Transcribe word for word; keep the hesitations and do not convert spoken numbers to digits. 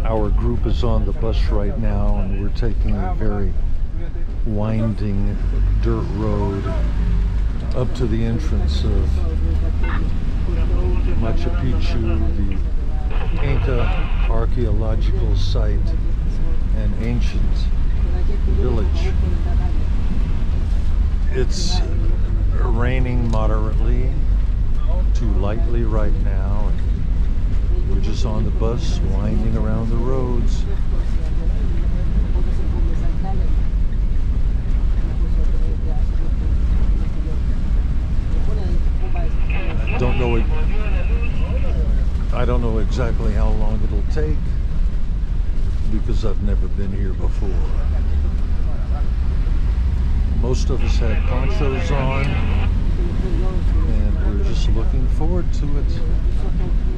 Our group is on the bus right now, and we're taking a very winding dirt road up to the entrance of Machu Picchu, the Inca archaeological site and ancient village. It's raining moderately to lightly right now, and we're just on the bus winding around the roads. I don't know it, I don't know exactly how long it'll take because I've never been here before. Most of us had ponchos on, and we're just looking forward to it.